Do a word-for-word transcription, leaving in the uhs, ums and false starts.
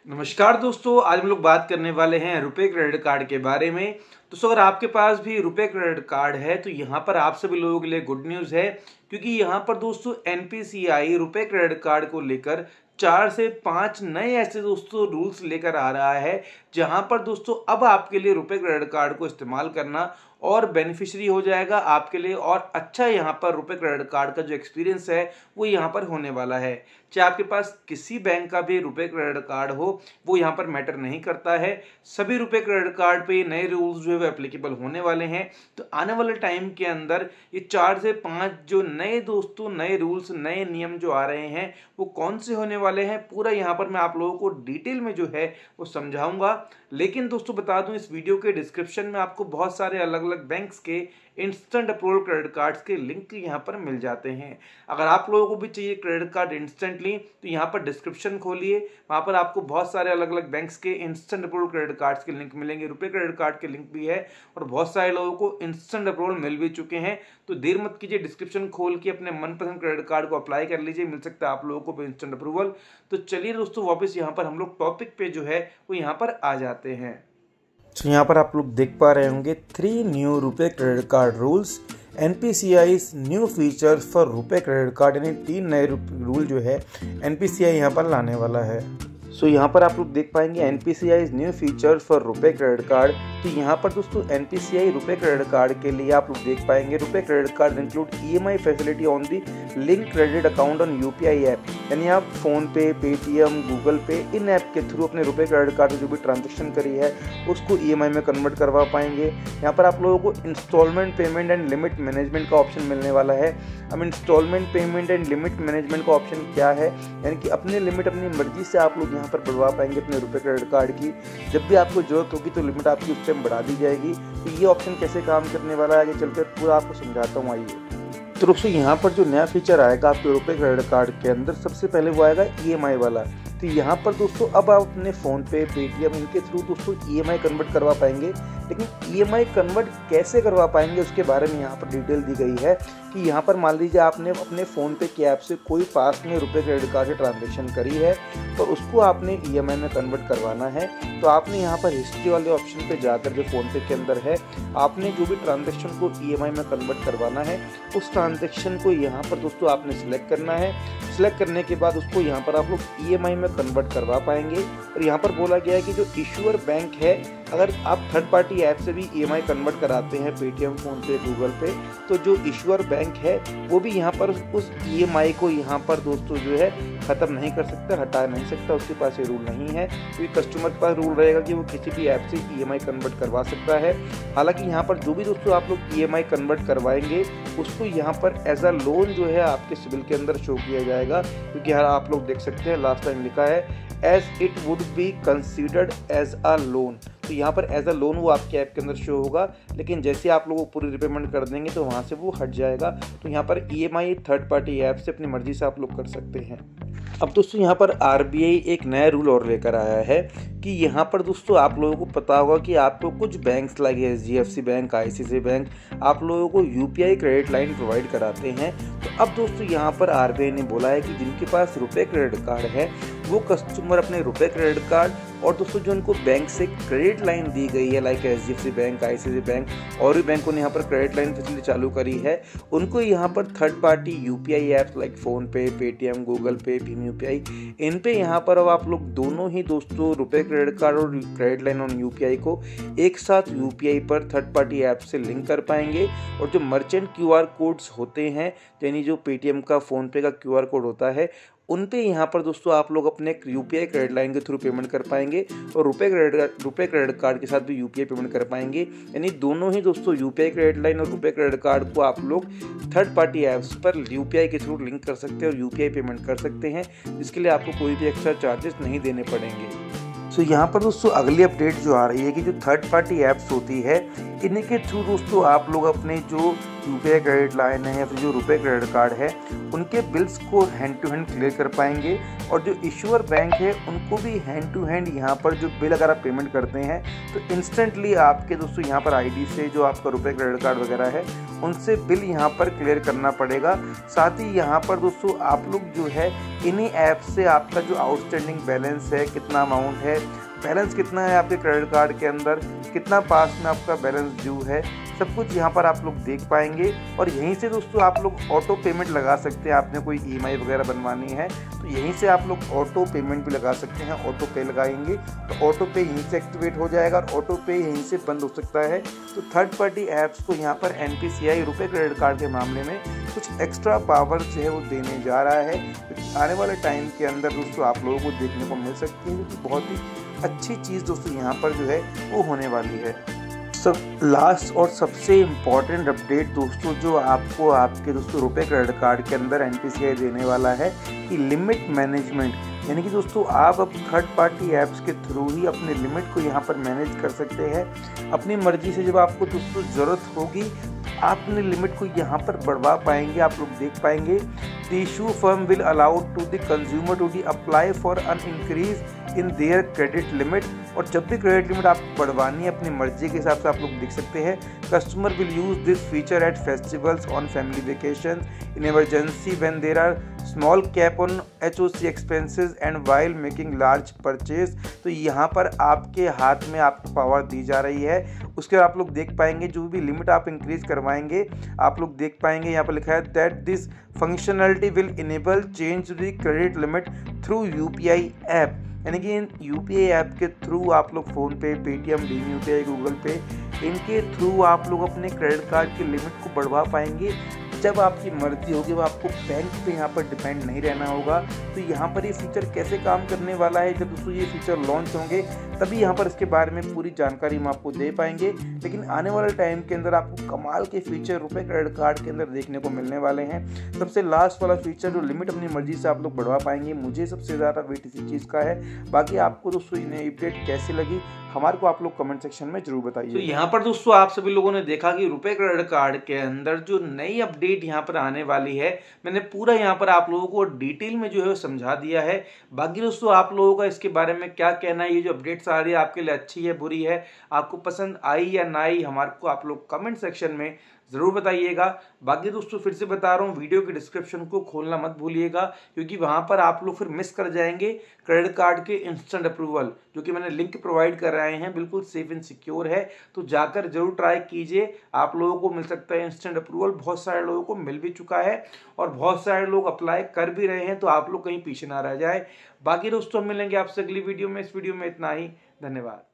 नमस्कार दोस्तों, आज हम लोग बात करने वाले हैं रुपए क्रेडिट कार्ड के बारे में। दोस्तों, अगर आपके पास भी रुपए क्रेडिट कार्ड है तो यहाँ पर आप सभी लोगों के लिए गुड न्यूज़ है, क्योंकि यहाँ पर दोस्तों एनपीसीआई रुपए क्रेडिट कार्ड को लेकर चार से पांच नए ऐसे दोस्तों रूल्स लेकर आ रहा है, जहां पर दोस्तों अब आपके लिए रुपए क्रेडिट कार्ड को इस्तेमाल करना और बेनिफिशियरी हो जाएगा आपके लिए। और अच्छा यहाँ पर रुपए क्रेडिट कार्ड का जो एक्सपीरियंस है वो यहाँ पर होने वाला है। चाहे आपके पास किसी बैंक का भी रुपए क्रेडिट कार्ड हो, वो यहाँ पर मैटर नहीं करता है। सभी रुपए क्रेडिट कार्ड पे नए रूल्स जो है वो एप्लीकेबल होने वाले हैं। तो आने वाले टाइम के अंदर ये चार से पांच जो नए दोस्तों नए रूल्स नए नियम जो आ रहे हैं वो कौन से होने वाले हैं, पूरा यहाँ पर मैं आप लोगों को डिटेल में जो है वो समझाऊंगा। लेकिन दोस्तों बता दूं, इस वीडियो के डिस्क्रिप्शन में आपको बहुत सारे अलग अलग बैंक्स के इंस्टेंट अप्रूवल क्रेडिट कार्ड्स के लिंक यहाँ पर मिल जाते हैं। अगर आप लोगों को भी चाहिए क्रेडिट कार्ड इंस्टेंटली तो यहाँ पर डिस्क्रिप्शन खोलिए, वहाँ पर आपको बहुत सारे अलग अलग बैंक्स के इंस्टेंट अप्रूवल क्रेडिट कार्ड्स के लिंक मिलेंगे। रुपए क्रेडिट कार्ड के लिंक भी है और बहुत सारे लोगों को इंस्टेंट अप्रूवल मिल भी चुके हैं। तो देर मत कीजिए, डिस्क्रिप्शन खोल के अपने मनपसंद क्रेडिट कार्ड को अप्लाई कर लीजिए, मिल सकता है आप लोगों को भी इंस्टेंट अप्रूवल। तो चलिए दोस्तों, वापस यहाँ पर हम लोग टॉपिक पे जो है वो यहाँ पर आ जाते हैं। तो यहाँ पर आप लोग देख पा रहे होंगे three new RuPay credit card rules, NPCI's new features for RuPay credit card, यानी तीन नए रूल जो है एनपीसीआई यहाँ पर लाने वाला है। सो so, यहाँ पर आप लोग देख पाएंगे NPCI's new features for RuPay credit card. तो यहाँ पर दोस्तों एनपीसीआई रुपए क्रेडिट कार्ड के लिए आप लोग देख पाएंगे RuPay credit card include EMI facility on the link credit account on UPI app, यानी आप फोन पे, पेटीएम, गूगल पे इन ऐप के थ्रू अपने रुपए क्रेडिट कार्ड में जो भी ट्रांजेक्शन करी है उसको ईएमआई में कन्वर्ट करवा पाएंगे। यहाँ पर आप लोगों को installment payment and limit management का ऑप्शन मिलने वाला है। अब installment payment and limit management का ऑप्शन क्या है, यानी कि अपनी लिमिट अपनी मर्जी से आप लोग यहाँ पर बढ़वा पाएंगे अपने रुपए क्रेडिट कार्ड की। जब भी आपको जरूरत होगी तो लिमिट आपकी उस टाइम बढ़ा दी जाएगी। तो ये ऑप्शन कैसे काम करने वाला है आगे चलकर पूरा आपको समझाता हूँ, आइए। तो दोस्तों यहाँ पर जो नया फीचर आएगा आपके रुपए क्रेडिट कार्ड के अंदर, सबसे पहले वो आएगा ईएमआई वाला। तो यहाँ पर दोस्तों अब आप अपने फ़ोन पे, पेटीएम इनके थ्रू दोस्तों ईएमआई कन्वर्ट करवा पाएंगे। लेकिन ईएमआई कन्वर्ट कैसे करवा पाएंगे उसके बारे में यहाँ पर डिटेल दी गई है कि यहाँ पर मान लीजिए आपने अपने फ़ोन पे की ऐप से कोई पास में रुपए क्रेडिट कार्ड से ट्रांजेक्शन करी है और उसको आपने ईएमआई में कन्वर्ट करवाना है। तो आपने यहाँ पर हिस्ट्री वाले ऑप्शन पे जाकर जो फ़ोन पे के अंदर है, आपने जो भी ट्रांजेक्शन को ईएमआई में कन्वर्ट करवाना है उस ट्रांजेक्शन को यहाँ पर दोस्तों आपने सिलेक्ट करना है। सिलेक्ट करने के बाद उसको यहाँ पर आप लोग ईएमआई में कन्वर्ट करवा पाएंगे। और यहाँ पर बोला गया है कि जो इशूअर बैंक है, अगर आप थर्ड पार्टी ऐप से भी ईएमआई कन्वर्ट कराते हैं, पेटीएम, फोन पे, गूगल पे, तो जो इशूअर बैंक है वो भी यहाँ पर उस ईएमआई को यहाँ पर दोस्तों जो है ख़त्म नहीं कर सकता, हटा नहीं सकता, उसके पास ये रूल नहीं है। क्योंकि कस्टमर के पास रूल रहेगा कि वो किसी भी ऐप से ईएमआई कन्वर्ट करवा सकता है। हालांकि यहाँ पर जो भी दोस्तों आप लोग ईएमआई कन्वर्ट करवाएंगे उसको यहाँ पर एज अ लोन जो है आपके सिबिल के अंदर शो किया जाएगा। क्योंकि यहाँ आप लोग देख सकते हैं लास्ट टाइम लिखा है as it would be considered as a loan. तो यहाँ पर एज अ लोन वो आपके ऐप के अंदर शो होगा, लेकिन जैसे आप लोगों को पूरी रिपेमेंट कर देंगे तो वहाँ से वो हट जाएगा। तो यहाँ पर ईएमआई थर्ड पार्टी ऐप से अपनी मर्जी से आप लोग कर सकते हैं। अब दोस्तों यहाँ पर आरबीआई एक नया रूल और लेकर आया है कि यहाँ पर दोस्तों आप लोगों को पता होगा कि आपको कुछ banks like HDFC bank, ICICI bank आप लोगों को यूपीआई क्रेडिट लाइन प्रोवाइड कराते हैं। तो अब दोस्तों यहाँ पर आरबीआई ने बोला है कि जिनके पास रुपए क्रेडिट कार्ड है वो कस्टमर अपने रुपए क्रेडिट कार्ड और दोस्तों जो उनको बैंक से क्रेडिट लाइन दी गई है like HDFC bank, ICICI bank और भी बैंकों ने यहाँ पर क्रेडिट लाइन फैसिलिटी चालू करी है, उनको यहाँ पर third party UPI apps like PhonePe, Paytm, Google Pay, भीम यूपीआई, इन पे यहाँ पर अब आप लोग दोनों ही दोस्तों रुपए क्रेडिट कार्ड और क्रेडिट लाइन ऑन यूपीआई को एक साथ यूपीआई पर थर्ड पार्टी ऐप से लिंक कर पाएंगे। और जो मर्चेंट क्यूआर कोड्स होते हैं, यानी जो पेटीएम का, फोन पे का क्यूआर कोड होता है, उन पे यहाँ पर दोस्तों आप लोग अपने यूपीआई क्रेडिट लाइन के थ्रू पेमेंट कर पाएंगे और रुपए क्रेडिट रुपए क्रेडिट कार्ड के साथ भी यूपीआई पेमेंट कर पाएंगे। यानी दोनों ही दोस्तों यूपीआई क्रेडिट लाइन और रुपए क्रेडिट कार्ड को आप लोग थर्ड पार्टी ऐप्स पर यूपीआई के थ्रू लिंक कर सकते हैं और यूपीआई पेमेंट कर सकते हैं, जिसके लिए आपको कोई भी एक्स्ट्रा चार्जेस नहीं देने पड़ेंगे। सो so, यहाँ पर दोस्तों अगली अपडेट जो आ रही है कि जो थर्ड पार्टी ऐप्स होती है इन्हीं के थ्रू दोस्तों आप लोग अपने जो यूपीआई क्रेडिट लाइन है या फिर जो रुपए क्रेडिट कार्ड है उनके बिल्स को हैंड टू हैंड क्लियर कर पाएंगे। और जो इशूअर बैंक है उनको भी हैंड टू हैंड यहाँ पर जो बिल अगर आप पेमेंट करते हैं तो इंस्टेंटली आपके दोस्तों यहाँ पर आईडी से जो आपका रुपए क्रेडिट कार्ड वगैरह है उनसे बिल यहाँ पर क्लियर करना पड़ेगा। साथ ही यहाँ पर दोस्तों आप लोग जो है इन्हीं ऐप से आपका जो आउटस्टैंडिंग बैलेंस है, कितना अमाउंट है, बैलेंस कितना है आपके क्रेडिट कार्ड के अंदर, कितना पास में आपका बैलेंस ड्यू है, सब कुछ यहाँ पर आप लोग देख पाएंगे। और यहीं से दोस्तों आप लोग ऑटो पेमेंट लगा सकते हैं। आपने कोई ईएमआई वगैरह बनवानी है तो यहीं से आप लोग ऑटो पेमेंट भी लगा सकते हैं। ऑटो पे लगाएंगे तो ऑटो पे यहीं से एक्टिवेट हो जाएगा और ऑटो पे यहीं से बंद हो सकता है। तो थर्ड पार्टी ऐप्स को यहाँ पर एनपीसीआई रुपए क्रेडिट कार्ड के मामले में कुछ एक्स्ट्रा पावर जो है वो देने जा रहा है, क्योंकि आने वाले टाइम के अंदर दोस्तों आप लोगों को देखने को मिल सकती है, क्योंकि बहुत ही अच्छी चीज़ दोस्तों यहाँ पर जो है वो होने वाली है। सब लास्ट और सबसे इम्पॉर्टेंट अपडेट दोस्तों जो आपको आपके दोस्तों रुपए क्रेडिट कार्ड के अंदर एनपीसीआई देने वाला है कि लिमिट मैनेजमेंट, यानी कि दोस्तों आप अब थर्ड पार्टी ऐप्स के थ्रू ही अपने लिमिट को यहाँ पर मैनेज कर सकते हैं। अपनी मर्जी से जब आपको दोस्तों ज़रूरत होगी आप अपने लिमिट को यहाँ पर बढ़वा पाएंगे। आप लोग देख पाएंगे the issue firm will allow to the consumer to the apply for an increase in their credit limit. और जब भी क्रेडिट लिमिट आप बढ़वानी है अपनी मर्जी के हिसाब से आप लोग देख सकते हैं। Customer will use this feature at festivals, on family vacation, in emergency when there are small cap on HOC expenses and while making large purchase. तो यहाँ पर आपके हाथ में आपको पावर दी जा रही है। उसके बाद आप लोग देख पाएंगे जो भी लिमिट आप इंक्रीज करवाएंगे आप लोग देख पाएंगे यहाँ पर लिखा है that this functionality will enable change the credit limit through UPI app, यानी कि इन यूपीआई ऐप के थ्रू आप लोग फ़ोन पे, पेटीएम, भीम यूपीआई, गूगल पे, इनके थ्रू आप लोग अपने क्रेडिट कार्ड की लिमिट को बढ़वा पाएंगे जब आपकी मर्जी होगी। वो आपको बैंक पे यहाँ पर डिपेंड नहीं रहना होगा। तो यहाँ पर ये फीचर कैसे काम करने वाला है, जब दोस्तों ये फीचर लॉन्च होंगे तभी यहाँ पर इसके बारे में पूरी जानकारी हम आपको दे पाएंगे। लेकिन आने वाले टाइम के अंदर आपको कमाल के फीचर रुपए क्रेडिट कार्ड के अंदर देखने को मिलने वाले हैं। सबसे लास्ट वाला फीचर जो लिमिट अपनी मर्जी से आप लोग बढ़वा पाएंगे, मुझे सबसे ज़्यादा वेट इसी चीज़ का है। बाकी आपको दोस्तों ये नई अपडेट कैसी लगी हमारे को आप लोग कमेंट सेक्शन में जरूर बताइए। तो यहाँ पर दोस्तों आप सभी लोगों ने देखा कि रुपए क्रेडिट कार्ड के अंदर जो नई अपडेट यहाँ पर आने वाली है, मैंने पूरा यहाँ पर आप लोगों को डिटेल में जो है समझा दिया है। बाकी दोस्तों आप लोगों का इसके बारे में क्या कहना है, ये जो अपडेट्स आ रही है आपके लिए अच्छी है, बुरी है, आपको पसंद आई या ना आई, हमारे को आप लोग कमेंट सेक्शन में ज़रूर बताइएगा। बाकी दोस्तों फिर से बता रहा हूँ वीडियो के डिस्क्रिप्शन को खोलना मत भूलिएगा, क्योंकि वहाँ पर आप लोग फिर मिस कर जाएंगे क्रेडिट कार्ड के इंस्टेंट अप्रूवल, जो कि मैंने लिंक प्रोवाइड कर रहे हैं, बिल्कुल सेफ एंड सिक्योर है। तो जाकर जरूर ट्राई कीजिए, आप लोगों को मिल सकता है इंस्टेंट अप्रूवल। बहुत सारे लोगों को मिल भी चुका है और बहुत सारे लोग अप्लाई कर भी रहे हैं, तो आप लोग कहीं पीछे ना रह जाए। बाकी दोस्तों मिलेंगे आपसे अगली वीडियो में। इस वीडियो में इतना ही, धन्यवाद।